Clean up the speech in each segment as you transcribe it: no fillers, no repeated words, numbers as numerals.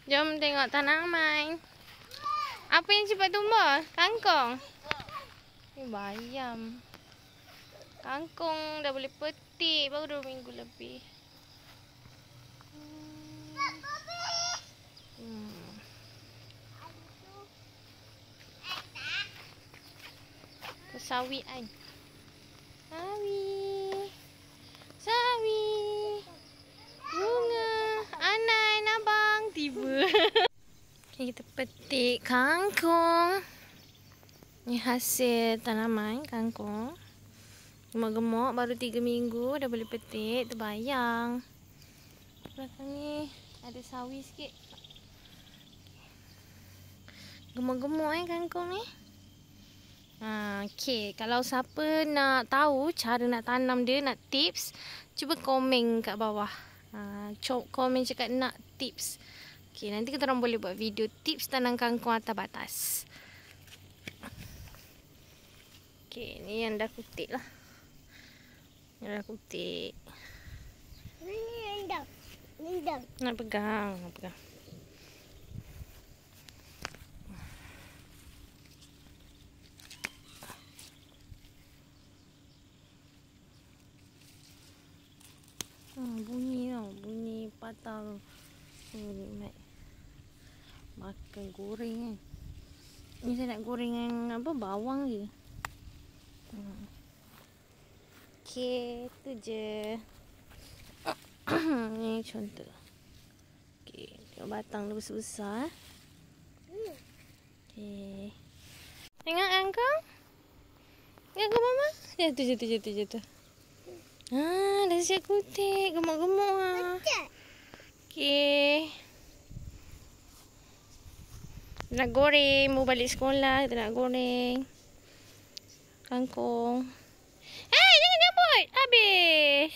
Jom tengok tanaman. Apa yang cepat tumbuh? Kangkung? Ni bayam. Kangkung dah boleh petik. Baru 2 minggu lebih. Sawi ai. Sawi. Bunga. Anan abang tiba. Okay, kita petik kangkung. Ni hasil tanaman kangkung. Gemuk-gemuk baru 3 minggu dah boleh petik. Terbayang. Belakang ni ada sawi sikit. Gemuk-gemuk kangkung ni. Okay, kalau siapa nak tahu cara nak tanam dia, nak tips, cuba komen kat bawah. Komen cakap nak tips. Okay, nanti kita orang boleh buat video tips tanam kangkung atas batas. Okay, ni yang dah kutik lah. Yang dah kutik. Nak pegang, nak pegang. Bunyi tau, bunyi patah tu. Nikmat. Makan goreng kan. Ni saya nak goreng yang apa, bawang je. Okay, tu je. Ni contoh. Okay, tengok batang dia besar-besar. Okay. Tengok kangkung. Tengok mama. Ya, tu je. Dah siap kutik. Gemuk-gemuk lah. Okay. Nak goreng. Mau balik sekolah. Kita nak goreng kangkung. Jangan cabut. Habis.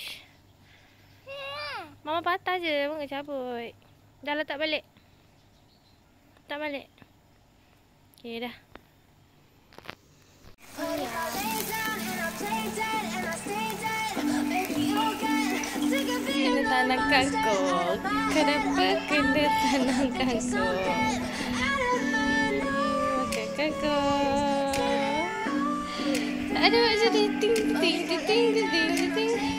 Mama patah je. Jangan cabut. Dah letak balik. Letak balik. Okay, dah. Kena tanam kangkung. Kenapa kena tanam kangkung? Makan kangkung. Tak ada macam ting ting ting ting ting ting ting.